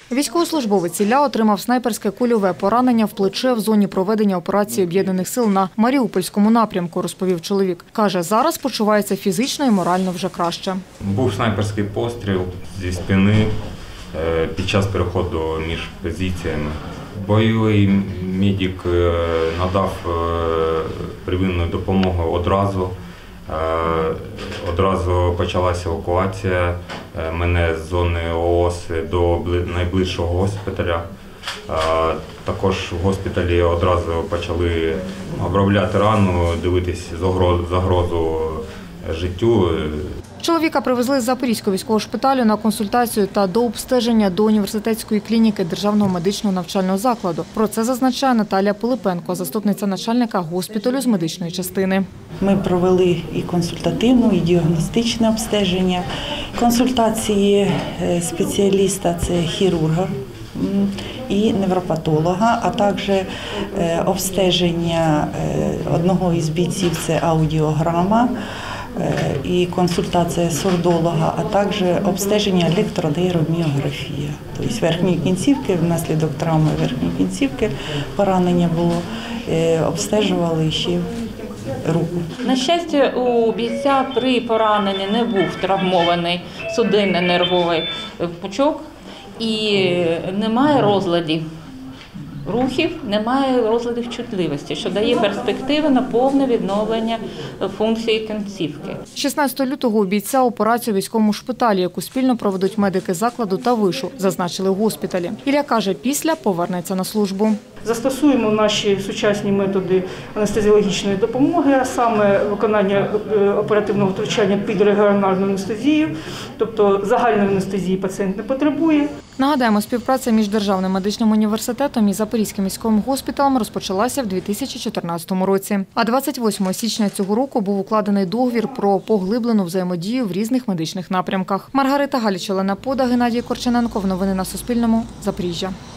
Військовослужбовець Ілля отримав снайперське кульове поранення в плече в зоні проведення операції Об'єднаних сил на Маріупольському напрямку, розповів чоловік. Каже, зараз почувається фізично і морально вже краще. Був снайперський постріл зі спини під час переходу між позиціями. Бойовий медик надав первинну допомогу одразу. Одразу почалася евакуація мене з зони ООС до найближчого госпіталя. Також в госпіталі одразу почали обробляти рану, дивитися загрозу життю. Чоловіка привезли з Запорізького військового шпиталю на консультацію та дообстеження до університетської клініки Державного медичного навчального закладу. Про це зазначає Наталія Пилипенко, заступниця начальника госпіталю з медичної частини. Ми провели і консультативне, і діагностичне обстеження. Консультації спеціаліста – це хірурга і невропатолога, а також обстеження одного із бійців – це аудіограма, і консультація сурдолога, а також обстеження електронейроміографія. Тобто верхньої кінцівки, внаслідок травми верхньої кінцівки поранення було, обстежували ще руку. На щастя, у бійця при пораненні не був травмований судинно-нервовий пучок і немає розладів рухів, немає розладів чутливості, що дає перспективи на повне відновлення функції кінцівки. 16 лютого у бійця операцію у військовому шпиталі, яку спільно проведуть медики закладу та вишу, зазначили в госпіталі. Ілля каже, після повернеться на службу. Застосуємо наші сучасні методи анестезіологічної допомоги, а саме виконання оперативного втручання під регіональну анестезію, тобто загальної анестезії пацієнт не потребує. Нагадаємо, співпраця між Державним медичним університетом і Запорізьким військовим госпіталем розпочалася в 2014 році. А 28 січня цього року був укладений договір про поглиблену взаємодію в різних медичних напрямках. Маргарита Галіч, Олена Пода, Геннадій Корчененко. Новини на Суспільному. Запоріжжя.